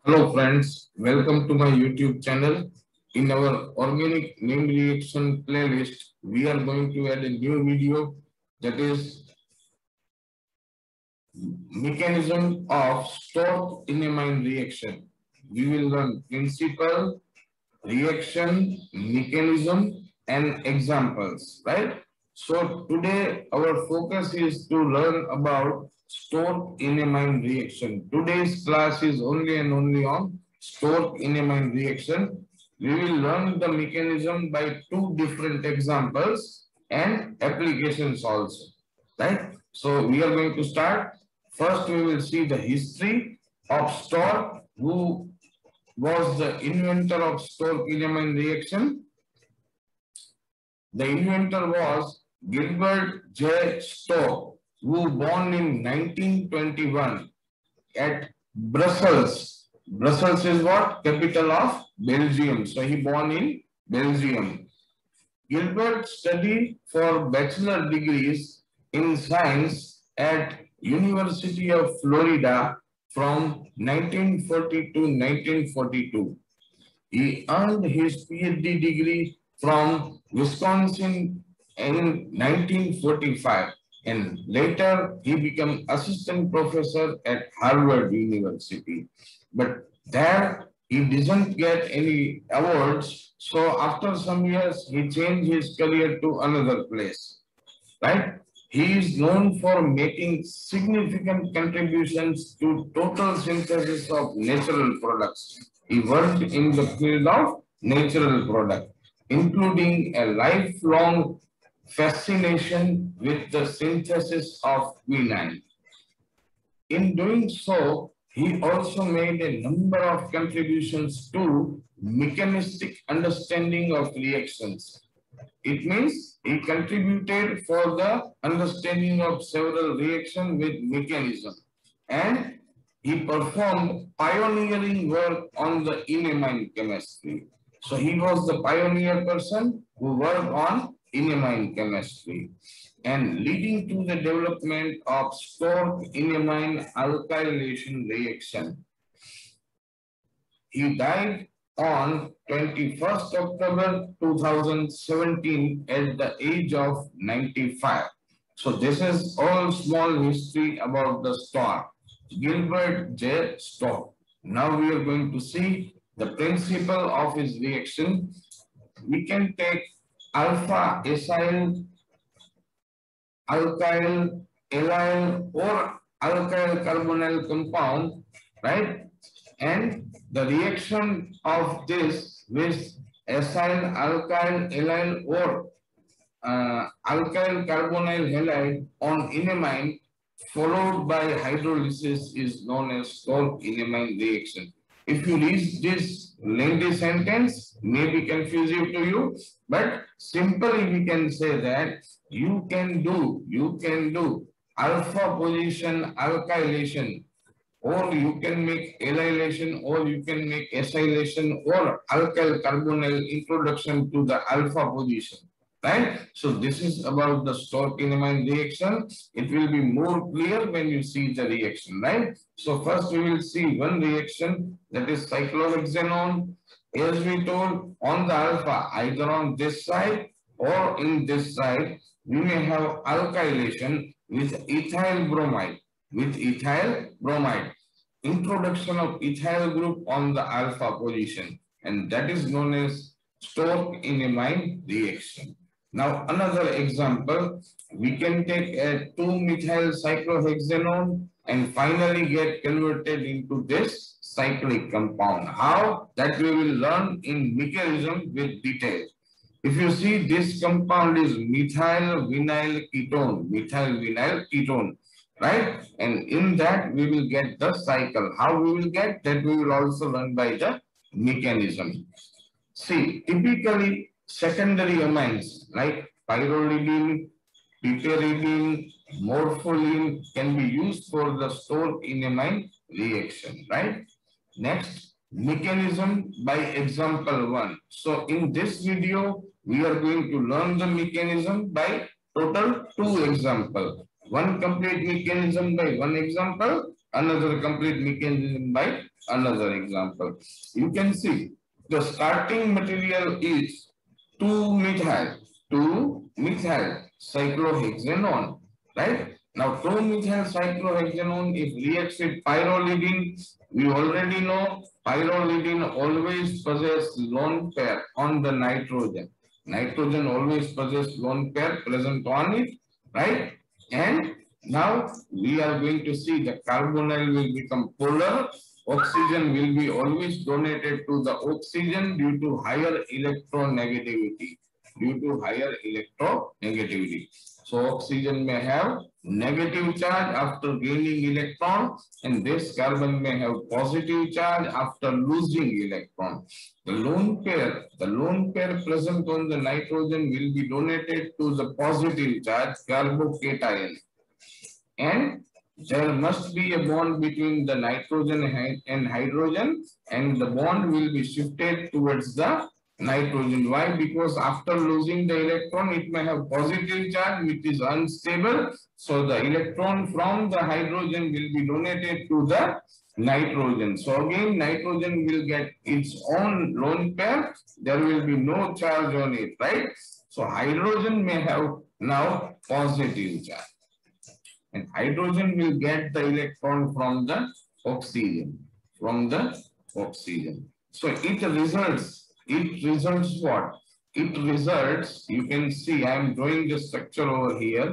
Hello friends, welcome to my YouTube channel. In our organic name reaction playlist, we are going to add a new video that is mechanism of Stork enamine reaction. We will learn principle, reaction, mechanism and examples, right? So today our focus is to learn about Stork enamine reaction. Today's class is only and only on Stork enamine reaction. We will learn the mechanism by two different examples and applications also, right? So we are going to start. First we will see the history of Stork, who was the inventor of Stork enamine reaction. The inventor was Gilbert J. Stork, who born in 1921 at Brussels. Brussels is what? Capital of Belgium. So he born in Belgium. Gilbert studied for bachelor degrees in science at University of Florida from 1940 to 1942. He earned his PhD degree from Wisconsin in 1945 and later he became assistant professor at Harvard University. But there he didn't get any awards, so after some years he changed his career to another place, right? He is known for making significant contributions to total synthesis of natural products. He worked in the field of natural product, including a lifelong fascination with the synthesis of quinine. In doing so, he also made a number of contributions to mechanistic understanding of reactions. It means he contributed for the understanding of several reactions with mechanism, and he performed pioneering work on the enamine chemistry. So he was the pioneer person who worked on enamine chemistry and leading to the development of Stork enamine alkylation reaction. He died on 21st October 2017 at the age of 95. So this is all small history about the Stork, Gilbert J. Stork. Now we are going to see the principle of his reaction. We can take alpha acyl, alkyl, allyl or alkyl carbonyl compound, right? And the reaction of this with acyl, alkyl, allyl or alkyl carbonyl halide on enamine followed by hydrolysis is known as Stork enamine reaction. If you read this lengthy sentence, may be confusing to you, but simply we can say that you can do alpha position alkylation, or you can make allylation, or you can make acylation or alkyl carbonyl introduction to the alpha position, right? So this is about the Stork enamine reaction. It will be more clear when you see the reaction, right? So first we will see one reaction, that is cyclohexanone. As we told, on the alpha, either on this side or in this side, we may have alkylation with ethyl bromide. Introduction of ethyl group on the alpha position, and that is known as Stork enamine reaction. Now another example, we can take a 2-methyl cyclohexanone and finally get converted into this cyclic compound. How? That we will learn in mechanism with detail. If you see, this compound is methyl vinyl ketone, right? And in that we will get the cycle. How we will get that, we will also learn by the mechanism. See, typically secondary amines like pyrrolidine, piperidine, morpholine can be used for the Stork enamine reaction, right? Next, mechanism by example 1. So in this video, we are going to learn the mechanism by total 2 examples. One complete mechanism by one example another complete mechanism by another example. You can see the starting material is 2-methyl, 2-methyl cyclohexanone, right? Now 2-methyl cyclohexanone if reacts with pyrrolidine, we already know pyrrolidine always possesses lone pair on the nitrogen. Nitrogen always possesses lone pair present on it, right? And now we are going to see the carbonyl will become polar. Oxygen will be always donated to the oxygen due to higher electronegativity. Due to higher electronegativity. So oxygen may have negative charge after gaining electron, and this carbon may have positive charge after losing electron. The lone pair present on the nitrogen will be donated to the positive charge carbocation. And there must be a bond between the nitrogen and hydrogen, and the bond will be shifted towards the nitrogen. Why? Because after losing the electron, it may have positive charge which is unstable. So the electron from the hydrogen will be donated to the nitrogen. So again, nitrogen will get its own lone pair. There will be no charge on it, right? So hydrogen may have now positive charge. And hydrogen will get the electron from the oxygen, So it results what? It results, you can see I am drawing the structure over here.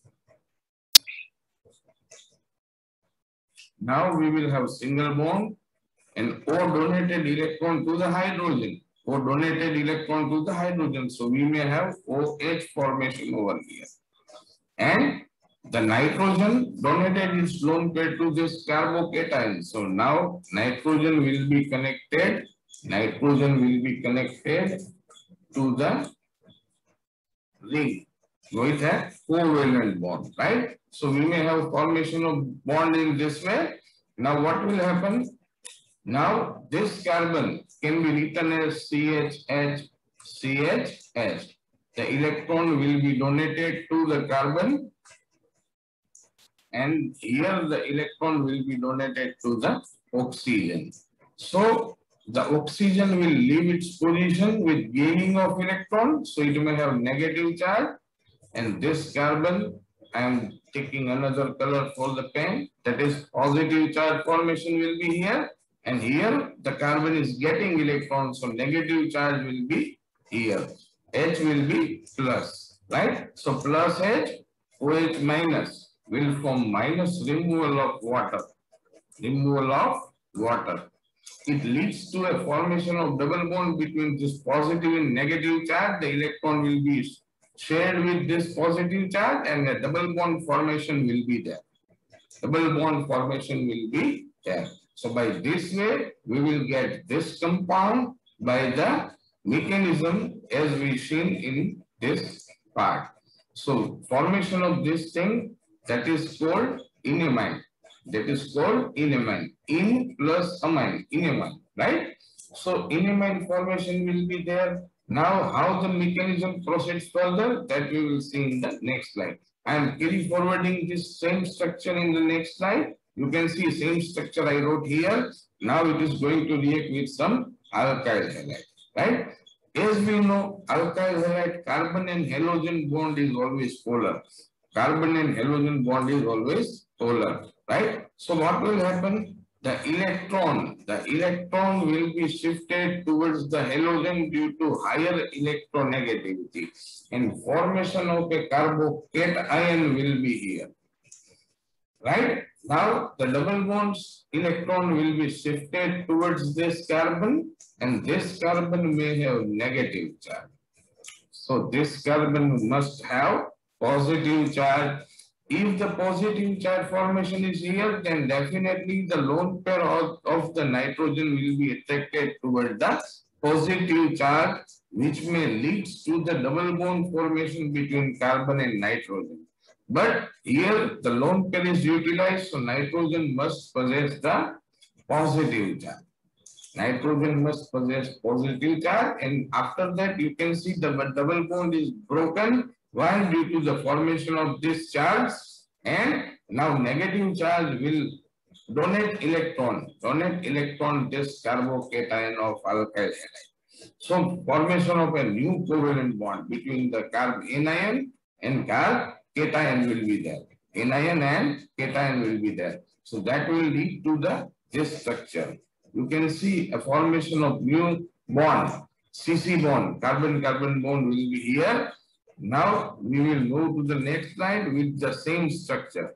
Now we will have single bond and O donated electron to the hydrogen. O donated electron to the hydrogen. So we may have OH formation over here. And the nitrogen donated its lone pair to this carbocation. So now nitrogen will be connected to the ring with a covalent bond, right? So we may have formation of bond in this way. Now what will happen? Now this carbon can be written as CHH. The electron will be donated to the carbon, and here the electron will be donated to the oxygen. So the oxygen will leave its position with gaining of electron. So it may have negative charge, and this carbon, I am taking another color for the pen, that is positive charge formation will be here, and here the carbon is getting electrons, so negative charge will be here. H will be plus, right? So plus H, OH minus will form minus removal of water. It leads to a formation of double bond between this positive and negative charge. The electron will be shared with this positive charge, and a double bond formation will be there. So by this way, we will get this compound by the mechanism as we seen in this part. So formation of this thing, that is called enamine. In plus amine, enamine, right? So enamine formation will be there. Now how the mechanism proceeds further, that we will see in the next slide. I am carry forwarding this same structure in the next slide. You can see same structure I wrote here. Now it is going to react with some alkyl halide, right? As we know, alkyl halide, carbon and halogen bond is always polar. Right? So what will happen? The electron will be shifted towards the halogen due to higher electronegativity, and formation of a carbocation will be here. Right? Now the double bonds electron will be shifted towards this carbon, and this carbon may have negative charge. So this carbon must have positive charge. If the positive charge formation is here, then definitely the lone pair of the nitrogen will be attracted toward the positive charge, which may lead to the double bond formation between carbon and nitrogen. But here the lone pair is utilized, so nitrogen must possess the positive charge. And after that you can see the double bond is broken. Why? Due to the formation of this charge, and now negative charge will donate electron this carbocation of alkyl halide. So formation of a new covalent bond between the anion and cation will be there. Anion and cation will be there. So that will lead to this structure. You can see a formation of new bond, CC bond, carbon-carbon bond will be here. Now we will move to the next slide with the same structure.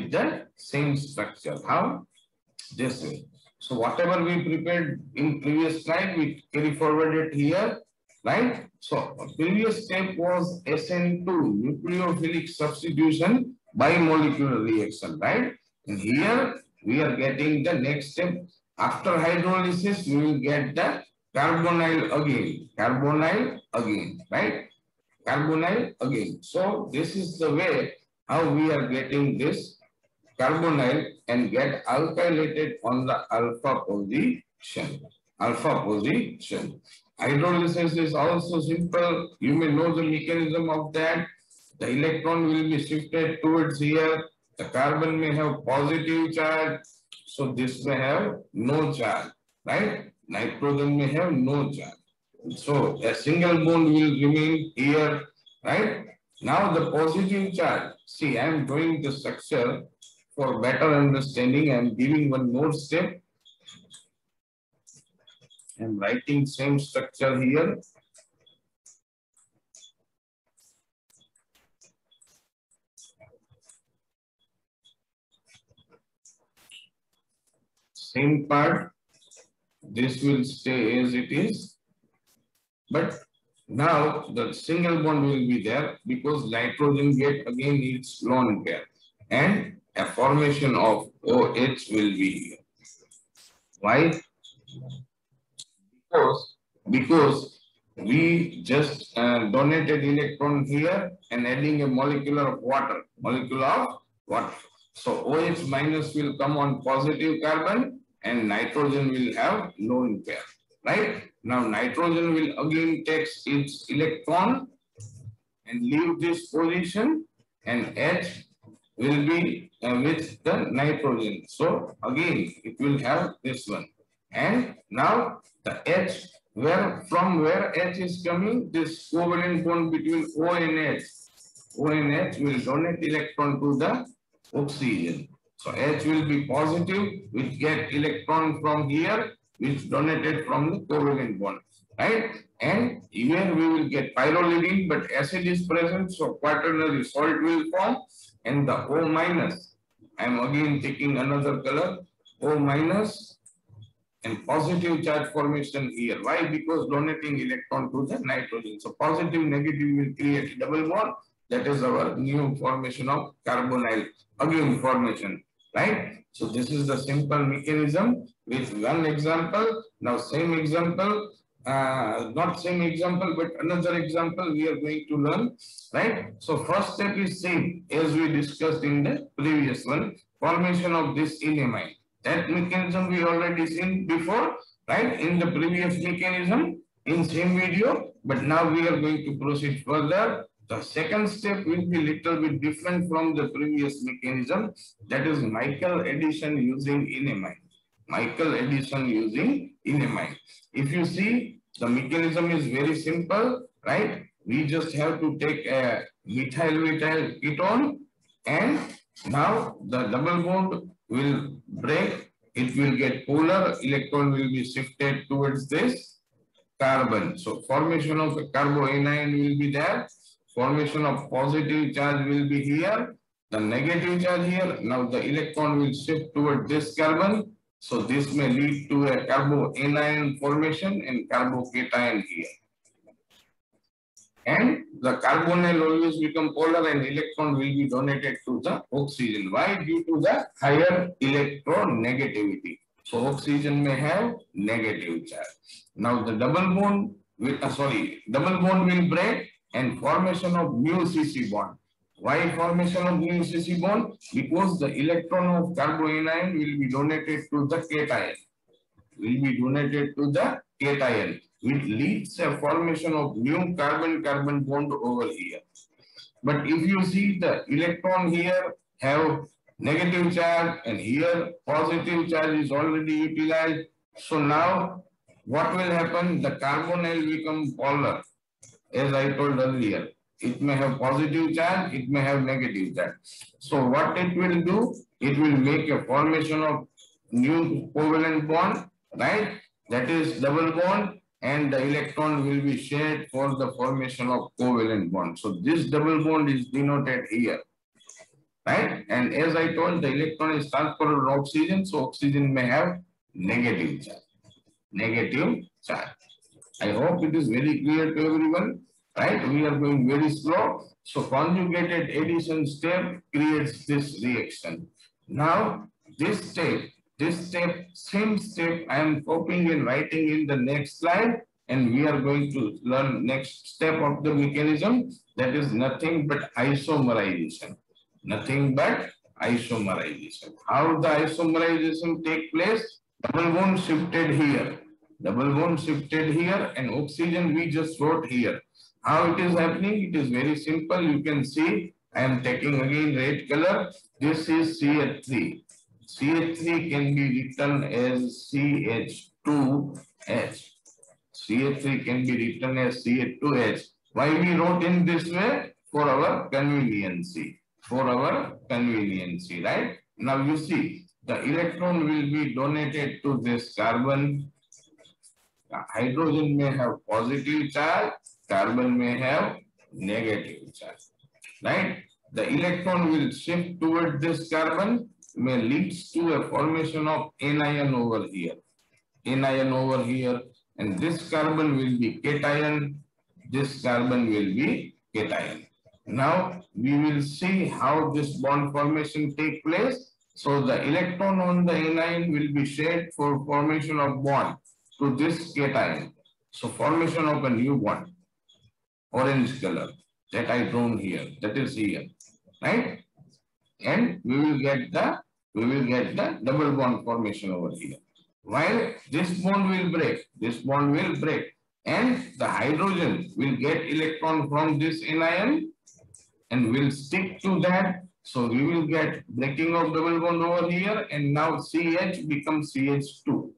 How? This way. So whatever we prepared in previous slide, we carry forward it here, right? So previous step was SN2, nucleophilic substitution by molecular reaction, right? And here we are getting the next step. After hydrolysis, we will get the carbonyl again, right? Carbonyl again. So this is the way how we are getting this carbonyl and get alkylated on the alpha position. Hydrolysis is also simple. You may know the mechanism of that. The electron will be shifted towards here. The carbon may have positive charge. So this may have no charge, right? Nitrogen may have no charge. So a single bond will remain here, right? Now the positive charge. See, I am doing the structure for better understanding. I am giving one more step. I am writing same structure here. Same part. This will stay as it is. But now the single bond will be there because nitrogen get again its lone pair. And a formation of OH will be here. Why? Because we just donated electron here and adding a molecule of water. So OH minus will come on positive carbon and nitrogen will have lone pair, right? Now nitrogen will again take its electron and leave this position and H will be with the nitrogen. So again it will have this one. And now the H, from where H is coming, this covalent bond between O and H will donate electron to the oxygen. So H will be positive, which get electron from here, which donated from the covalent bond, right? And here we will get pyrrolidine, but acid is present, so quaternary salt will form, and the O minus, I am again taking another color, O minus, and positive charge formation here. Why? Because donating electron to the nitrogen. So positive, negative will create a double bond. That is our new formation of carbonyl again formation, right? So this is the simple mechanism with one example. Now same example, not same example, but another example we are going to learn, right? So first step is same as we discussed in the previous one, formation of this enamine. That mechanism we already seen before, right? In the previous mechanism in same video, but now we are going to proceed further. The second step will be little bit different from the previous mechanism. That is Michael addition using enamine. If you see, the mechanism is very simple, right? We just have to take a methyl ketone, and now the double bond will break. It will get polar. Electron will be shifted towards this carbon. So formation of a carboanion will be there. Formation of positive charge will be here. The negative charge here. Now the electron will shift toward this carbon. So this may lead to a carboanion formation and carbocation here. And the carbonyl always become polar and electron will be donated to the oxygen. Why? Due to the higher electronegativity. So oxygen may have negative charge. Now the double bond will break and formation of new CC bond. Why formation of new CC bond? Because the electron of carboanion will be donated to the cation. Which leads a formation of new carbon-carbon bond over here. But if you see the electron here have negative charge, and here positive charge is already utilized. So now what will happen? The carbonyl become polar, as I told earlier. It may have positive charge, it may have negative charge. So what it will do? It will make a formation of new covalent bond, right? That is double bond, and the electron will be shared for the formation of covalent bond. So this double bond is denoted here, right? And as I told, the electron is transferred to oxygen, so oxygen may have negative charge. Negative charge. I hope it is very clear to everyone, right? We are going very slow. So conjugated addition step creates this reaction. Now this step, same step I am copying and writing in the next slide, and we are going to learn next step of the mechanism, that is nothing but isomerization. Nothing but isomerization. How the isomerization take place? Double bond shifted here. Double bond shifted here, and oxygen we just wrote here. How it is happening? It is very simple. You can see I am taking again red color. This is CH3. CH3 can be written as CH2H. CH3 can be written as CH2H. Why we wrote in this way? For our conveniency. For our conveniency, right? Now you see, the electron will be donated to this carbon. The hydrogen may have positive charge, carbon may have negative charge, right? The electron will shift toward this carbon, may leads to a formation of anion over here. Anion over here, and this carbon will be cation, this carbon will be cation. Now we will see how this bond formation take place. So the electron on the anion will be shared for formation of bond to this cation. So formation of a new bond, orange color that I drawn here, that is here, right? And we will get the double bond formation over here. While this bond will break, and the hydrogen will get electron from this anion and will stick to that. So we will get breaking of double bond over here, and now CH becomes CH2.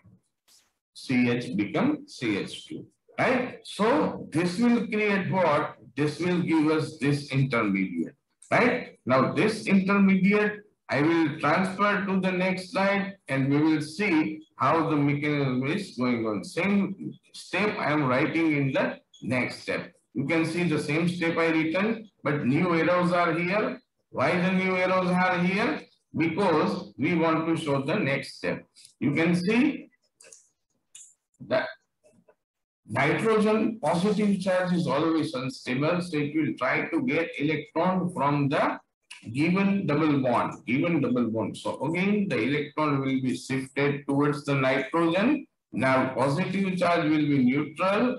CH becomes CH2, right? So this will create what? This will give us this intermediate, right? Now this intermediate I will transfer to the next slide, and we will see how the mechanism is going on. Same step I am writing in the next step. You can see the same step I written, but new arrows are here. Why the new arrows are here? Because we want to show the next step. You can see that nitrogen positive charge is always unstable, so it will try to get electron from the given double bond. So again, the electron will be shifted towards the nitrogen. Now positive charge will be neutral,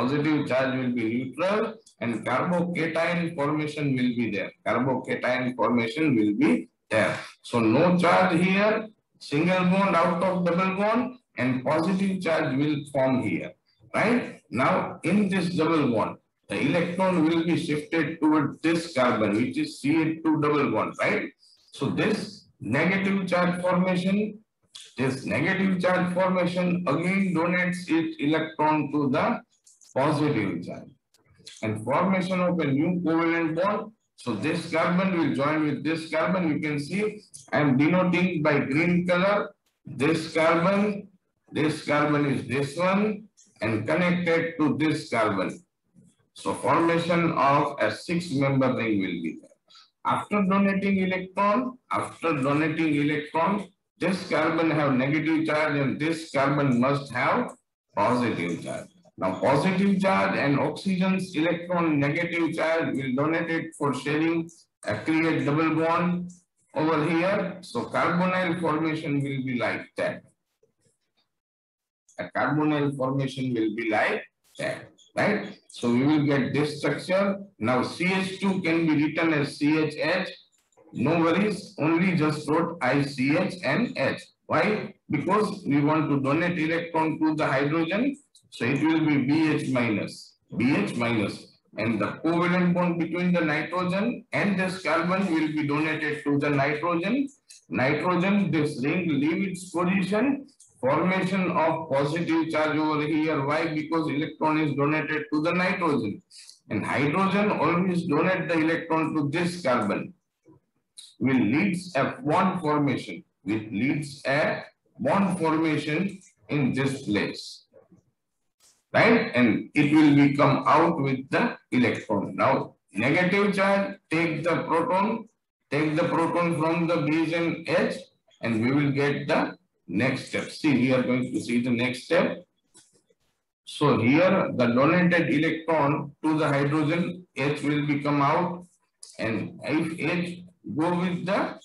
and carbocation formation will be there. So no charge here, single bond out of double bond, and positive charge will form here, right? Now in this double bond, the electron will be shifted toward this carbon, which is CH2 double bond, right? So this negative charge formation again donates its electron to the positive charge, and formation of a new covalent bond. So this carbon will join with this carbon. You can see I am denoting by green color this carbon. This carbon is this one and connected to this carbon. So formation of a 6-member ring will be there. After donating electron, this carbon have negative charge and this carbon must have positive charge. Now positive charge and oxygen's electron negative charge will donate it for sharing a create double bond over here. So carbonyl formation will be like that. A carbonyl formation will be like that, right? So we will get this structure. Now CH2 can be written as CHH. No worries, only just wrote ICH and H. Why? Because we want to donate electron to the hydrogen. So it will be BH minus. and the covalent bond between the nitrogen and this carbon will be donated to the nitrogen. Nitrogen, this ring leave its position, formation of positive charge over here. Why? Because electron is donated to the nitrogen. And hydrogen always donate the electron to this carbon, will leads a bond formation, which leads a bond formation in this place, right? And it will be come out with the electron. Now, negative charge, take the proton from the base and H, and we will get the next step. See, we are going to see the next step. So here the donated electron to the hydrogen H will be come out, and if H go with that,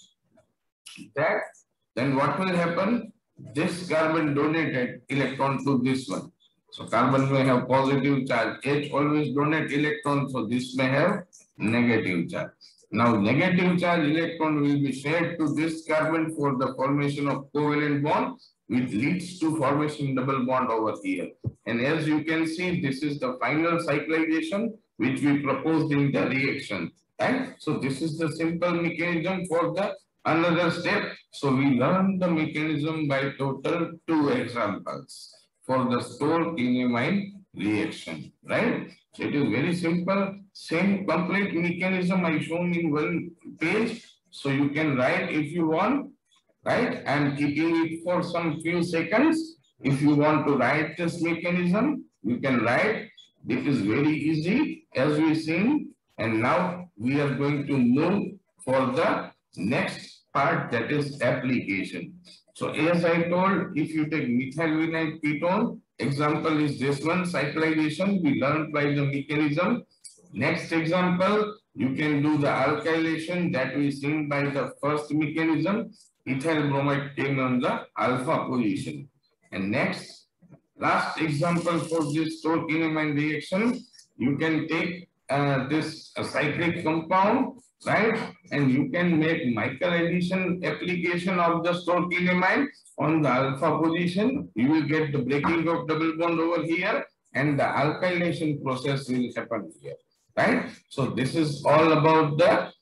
then what will happen? This carbon donated electron to this one. So carbon may have positive charge. H always donate electron, so this may have negative charge. Now negative charge electron will be shared to this carbon for the formation of covalent bond, which leads to formation double bond over here. And as you can see, this is the final cyclization which we proposed in the reaction. Right? So this is the simple mechanism for the another step. So we learned the mechanism by total 2 examples for the Stork enamine reaction, right? So it is very simple. Same complete mechanism I shown in one page. So you can write if you want, right? I am keeping it for some few seconds. If you want to write this mechanism, you can write. It is very easy as we seen. And now we are going to move for the next part, that is application. So as I told, if you take methyl vinyl ketone, example is this one, cyclization, we learned by the mechanism. Next example, you can do the alkylation that we seen by the first mechanism. Ethyl bromide came on the alpha position. And next, last example for this Stork enamine reaction, you can take this cyclic compound, right? And you can make Michael addition application of the Stork enamine on the alpha position. You will get the breaking of double bond over here, and the alkylation process will happen here, right? So this is all about the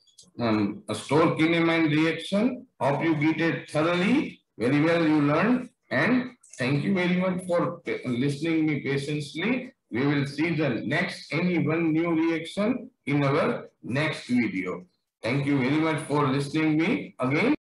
Stork enamine reaction. Hope you get it thoroughly. Very well you learned, and thank you very much for listening me patiently. We will see the next any one new reaction in our next video. Thank you very much for listening me again.